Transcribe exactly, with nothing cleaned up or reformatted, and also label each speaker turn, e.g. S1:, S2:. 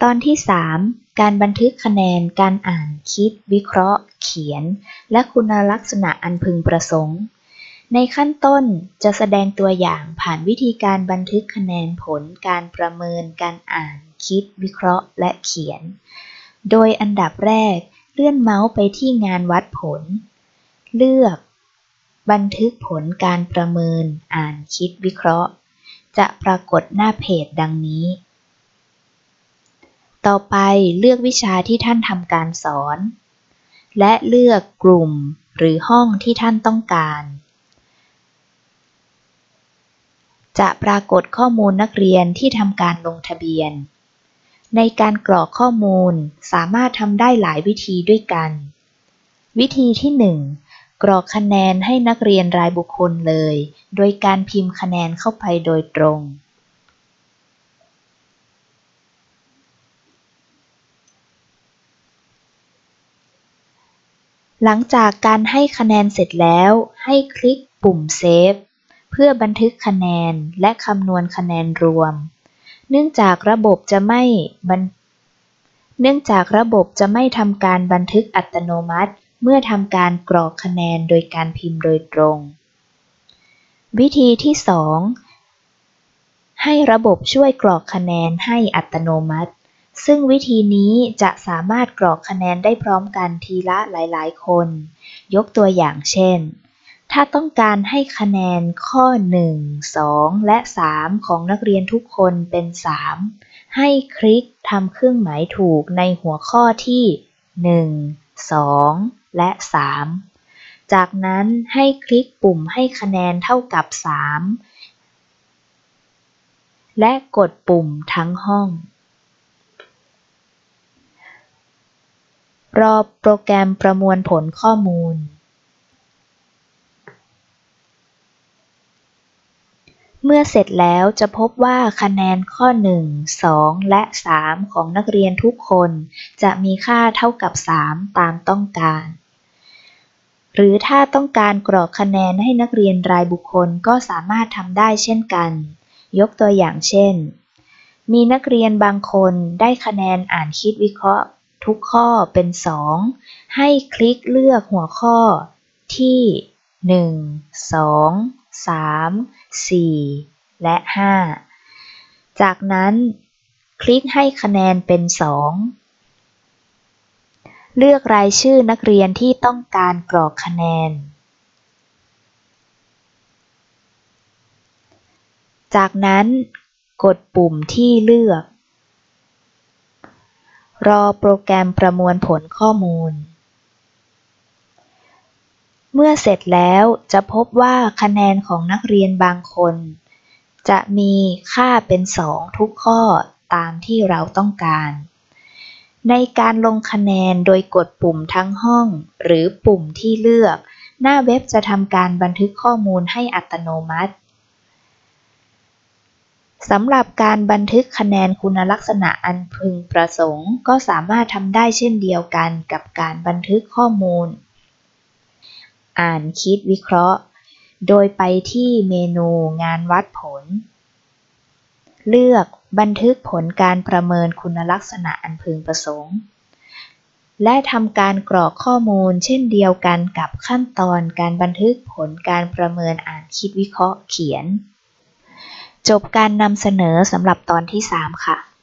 S1: ตอนที่สามการบันทึกคะแนนการอ่านคิดวิเคราะห์เขียนและคุณลักษณะอันพึงประสงค์ในขั้นต้นจะแสดงตัวอย่างผ่านวิธีการบันทึกคะแนนผลการประเมินการอ่านคิดวิเคราะห์และเขียนโดยอันดับแรกเลื่อนเมาส์ไปที่งานวัดผลเลือกบันทึกผลการประเมินอ่านคิดวิเคราะห์จะปรากฏหน้าเพจดังนี้ต่อไปเลือกวิชาที่ท่านทำการสอนและเลือกกลุ่มหรือห้องที่ท่านต้องการจะปรากฏข้อมูลนักเรียนที่ทำการลงทะเบียนในการกรอกข้อมูลสามารถทำได้หลายวิธีด้วยกันวิธีที่หนึ่งกรอกคะแนนให้นักเรียนรายบุคคลเลยโดยการพิมพ์คะแนนเข้าไปโดยตรงหลังจากการให้คะแนนเสร็จแล้วให้คลิกปุ่มเซฟเพื่อบันทึกคะแนนและคำนวณคะแนนรวมเนื่องจากระบบจะไม่บันเนื่องจากระบบจะไม่ทำการบันทึกอัตโนมัติเมื่อทำการกรอกคะแนนโดยการพิมพ์โดยตรงวิธีที่สองให้ระบบช่วยกรอกคะแนนให้อัตโนมัติซึ่งวิธีนี้จะสามารถกรอกคะแนนได้พร้อมกันทีละหลายๆคนยกตัวอย่างเช่นถ้าต้องการให้คะแนนข้อหนึ่ง สองและสามของนักเรียนทุกคนเป็นสามให้คลิกทำเครื่องหมายถูกในหัวข้อที่หนึ่ง สองและสามจากนั้นให้คลิกปุ่มให้คะแนนเท่ากับสามและกดปุ่มทั้งห้องรอโปรแกรมประมวลผลข้อมูลเมื่อเสร็จแล้วจะพบว่าคะแนนข้อหนึ่ง สองและสามของนักเรียนทุกคนจะมีค่าเท่ากับสามตามต้องการหรือถ้าต้องการกรอกคะแนนให้นักเรียนรายบุคคลก็สามารถทำได้เช่นกันยกตัวอย่างเช่นมีนักเรียนบางคนได้คะแนนอ่านคิดวิเคราะห์ทุกข้อเป็นสองให้คลิกเลือกหัวข้อที่หนึ่ง สอง สาม สี่และห้าจากนั้นคลิกให้คะแนนเป็นสองเลือกรายชื่อนักเรียนที่ต้องการกรอกคะแนนจากนั้นกดปุ่มที่เลือกรอโปรแกรมประมวลผลข้อมูลเมื่อเสร็จแล้วจะพบว่าคะแนนของนักเรียนบางคนจะมีค่าเป็นสองทุกข้อตามที่เราต้องการในการลงคะแนนโดยกดปุ่มทั้งห้องหรือปุ่มที่เลือกหน้าเว็บจะทำการบันทึกข้อมูลให้อัตโนมัติสำหรับการบันทึกคะแนนคุณลักษณะอันพึงประสงค์ก็สามารถทำได้เช่นเดียวกันกับการบันทึกข้อมูลอ่านคิดวิเคราะห์โดยไปที่เมนูงานวัดผลเลือกบันทึกผลการประเมินคุณลักษณะอันพึงประสงค์และทำการกรอกข้อมูลเช่นเดียวกันกับขั้นตอนการบันทึกผลการประเมินอ่านคิดวิเคราะห์เขียนจบการนำเสนอสำหรับตอนที่สามค่ะ